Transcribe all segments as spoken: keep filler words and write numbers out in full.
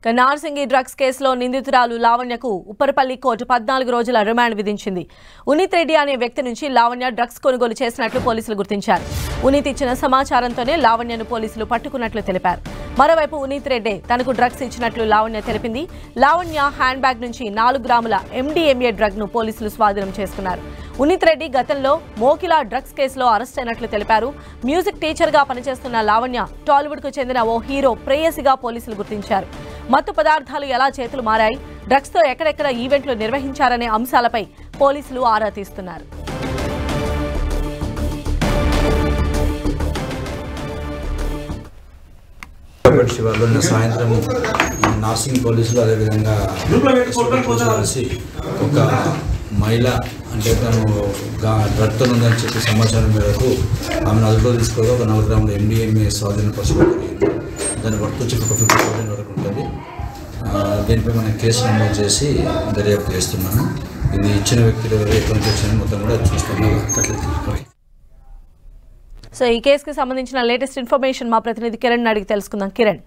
Narsingi drugs కేసులో నిందితురాలు లావణ్యకు Upparapalli court పద్నాలుగు రోజుల రిమాండ్ విధించింది. ఉనీత్ రెడ్డి అనే వ్యక్తి నుంచి లావణ్య డ్రగ్స్ కొనుగోలు చేసినట్లు పోలీసులు గుర్తించారు. ఉనీత్ ఇచ్చిన సమాచారంతోనే లావణ్యను పోలీసులు పట్టుకున్నట్లు తెలిపారు. మరోవైపు ఉనీత్ రెడ్డి తనకు డ్రగ్స్ ఇచ్చినట్లు లావణ్య తెలిపింది. లావణ్య హ్యాండ్ బ్యాగ్ నుంచి నాలుగు గ్రాముల ఎండీఎంఏ డ్రగ్ ను పోలీసులు స్వాధీనం చేసుకున్నారు. ఉనీత్ రెడ్డి గతంలో మోకిలా డ్రగ్స్ కేసులో అరెస్ట్ అయినట్లు తెలిపారు. మ్యూజిక్ టీచర్ గా పనిచేస్తున్న లావణ్య టాలీవుడ్ కు చెందిన ఓ హీరో ప్రేయసిగా పోలీసులు గుర్తించారు. మత్తు పదార్థాలు ఎలా చేతులు మారాయి, డ్రగ్స్ తో ఎక్కడెక్కడ ఈవెంట్లు నిర్వహించారనే అంశాలపై పోలీసులు ఆరా తీస్తున్నారు. సాయంత్రం నార్సింగ్ పోలీసులు అదేవిధంగా కలిసి ఒక మహిళ అంటే తను డ్రగ్తో ఉందని చెప్పి సమాచారం మేరకు ఆమెను అదుపులో తీసుకోగా ఒక నలభై గ్రాముల ఎండిఎంఏ స్వాధీనపరచుకోవడం జరిగింది. దాని వర్త్ వచ్చి ఒక ఫిఫ్టీ థౌసండ్ వరకు ఉంటుంది. దీనిపై మనం కేసు నమోదు చేసి దర్యాప్తు చేస్తున్నాము. ఇది ఇచ్చిన వ్యక్తులు ఎవరు ఎక్కడి నుంచి వచ్చిన మొత్తం కూడా చూస్తున్నాము. సో ఈ కేసుకి సంబంధించిన లేటెస్ట్ ఇన్ఫర్మేషన్ మా ప్రతినిధి కిరణ్ అడిగి తెలుసుకుందాం. కిరణ్,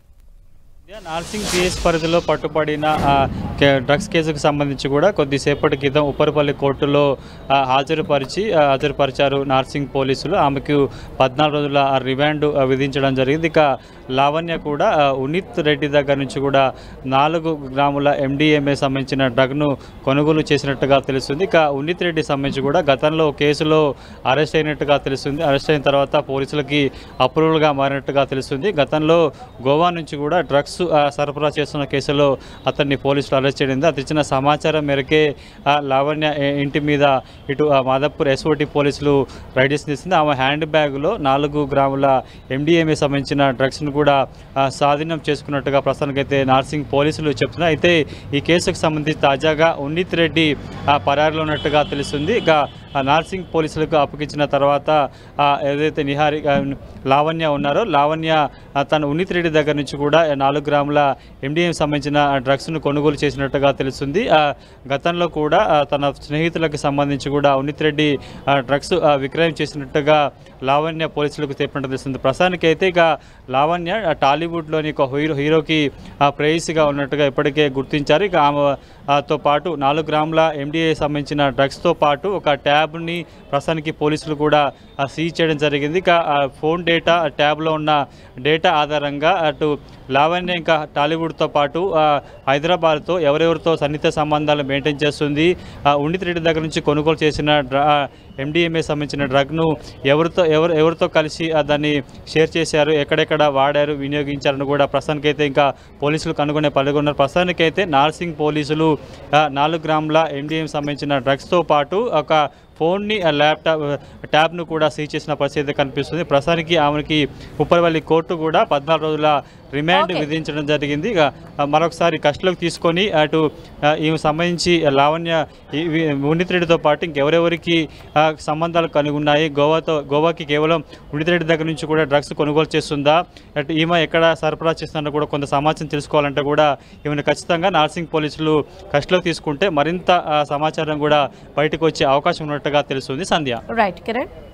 నార్సింగ్ పిఎస్ పరిధిలో పట్టుబడిన డ్రగ్స్ కేసుకు సంబంధించి కూడా కొద్దిసేపటి క్రితం ఉప్పరపల్లి కోర్టులో హాజరుపరిచి హాజరుపరిచారు నార్సింగ్ పోలీసులు. ఆమెకు పద్నాలుగు రోజుల రిమాండ్ విధించడం జరిగింది. ఇక లావణ్య కూడా ఉనీత్ రెడ్డి దగ్గర నుంచి కూడా నాలుగు గ్రాముల ఎండిఎంఏ సంబంధించిన డ్రగ్ను కొనుగోలు చేసినట్టుగా తెలుస్తుంది. ఇక ఉనీత్ రెడ్డి సంబంధించి కూడా గతంలో కేసులో అరెస్ట్ అయినట్టుగా తెలుస్తుంది. అరెస్ట్ అయిన తర్వాత పోలీసులకి అప్రూవల్గా మారినట్టుగా తెలుస్తుంది. గతంలో గోవా నుంచి కూడా డ్రగ్స్ సరఫరా చేస్తున్న కేసులో అతన్ని పోలీసులు అరెస్ట్ చేయడం. అతను ఇచ్చిన సమాచారం మేరకే లావణ్య ఇంటి మీద ఇటు మాదాపూర్ ఎస్ఓటి పోలీసులు రైడ్స్ తీసింది. ఆమె హ్యాండ్ బ్యాగ్లో నాలుగు గ్రాముల ఎండిఎంఏ సంబంధించిన డ్రగ్స్ను కూడా స్వాధీనం చేసుకున్నట్టుగా ప్రస్తుతానికైతే నార్సింగ్ పోలీసులు చెప్తున్నారు. అయితే ఈ కేసుకు సంబంధించి తాజాగా ఉనీత్ రెడ్డి పరారీలో ఉన్నట్టుగా తెలుస్తుంది. ఇక నార్సింగ్ పోలీసులకు అప్పగించిన తర్వాత ఏదైతే నిహారి లావణ్య ఉన్నారో లావణ్య తన ఉనీత్ రెడ్డి దగ్గర నుంచి కూడా నాలుగు గ్రాముల ఎండిఎం సంబంధించిన డ్రగ్స్ను కొనుగోలు చేసినట్టుగా తెలుస్తుంది. గతంలో కూడా తన స్నేహితులకు సంబంధించి కూడా ఉనీత్ రెడ్డి డ్రగ్స్ విక్రయం చేసినట్టుగా లావణ్య పోలీసులకు చెప్పినట్టు తెలుస్తుంది. ప్రస్తుతానికి అయితే ఇక లావణ్య టాలీవుడ్లోని ఒక హీరో హీరోకి ప్రేయసిగా ఉన్నట్టుగా ఇప్పటికే గుర్తించారు. ఇక ఆమెతో పాటు నాలుగు గ్రాముల ఎండిఏ సంబంధించిన డ్రగ్స్తో పాటు ఒక ట్యాబ్ని ప్రస్తుతానికి పోలీసులు కూడా సీజ్ చేయడం జరిగింది. ఇక ఫోన్ డేటా ట్యాబ్లో ఉన్న డేటా ఆధారంగా అటు లావణ్య ఇంకా టాలీవుడ్తో పాటు హైదరాబాద్తో ఎవరెవరితో సన్నిహిత సంబంధాలు మెయింటైన్ చేస్తుంది, ఉనీత్ రెడ్డి దగ్గర నుంచి కొనుగోలు చేసిన డ్ర ఎండిఎంఏ సంబంధించిన డ్రగ్ను ఎవరితో ఎవరు ఎవరితో కలిసి దాన్ని షేర్ చేశారు, ఎక్కడెక్కడ వాడారు, వినియోగించారని కూడా ప్రస్తుతానికైతే ఇంకా పోలీసులు కనుగొనే పలుకున్నారు. ప్రస్తుతానికైతే నార్సింగ్ పోలీసులు నాలుగు గ్రాముల ఎండిఎం సంబంధించిన డ్రగ్స్తో పాటు ఒక ఫోన్ని ల్యాప్టాప్ ట్యాబ్ను కూడా సీజ్ చేసిన పరిస్థితి కనిపిస్తుంది. ప్రస్తుతానికి ఆమెకి ఉప్పరపల్లి కోర్టు కూడా పద్నాలుగు రోజుల రిమాండ్ విధించడం జరిగింది. ఇక మరొకసారి కస్టడీలోకి తీసుకొని అటు ఈమె సంబంధించి లావణ్య ఉనీత్ రెడ్డితో పాటు ఇంకెవరెవరికి సంబంధాలు కలిగి ఉన్నాయి, గోవాతో గోవాకి కేవలం ఉనీత్ రెడ్డి దగ్గర నుంచి కూడా డ్రగ్స్ కొనుగోలు చేస్తుందా, అటు ఈమె ఎక్కడ సరఫరా చేస్తుందో కూడా కొంత సమాచారం తెలుసుకోవాలంటే కూడా ఈమెను ఖచ్చితంగా నార్సింగ్ పోలీసులు కస్టడీలోకి తీసుకుంటే మరింత సమాచారం కూడా బయటకు వచ్చే అవకాశం ఉన్నట్టుగా తెలుస్తుంది. సంధ్య. రైట్ కిరణ్.